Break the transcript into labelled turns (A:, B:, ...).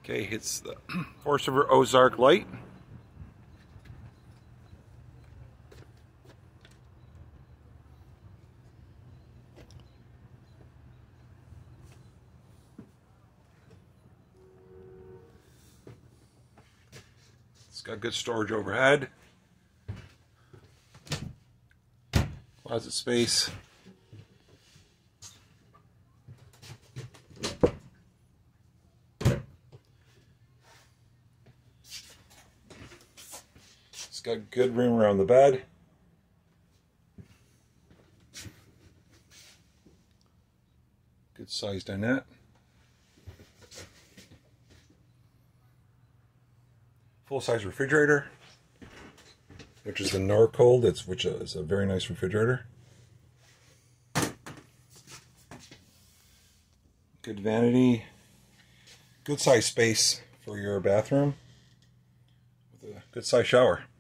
A: Okay, it's the Forest River Ozark light. It's got good storage overhead. Closet space. It's got good room around the bed. Good sized dinette. Full size refrigerator, which is the Norcold, which is a very nice refrigerator. Good vanity. Good size space for your bathroom with a good size shower.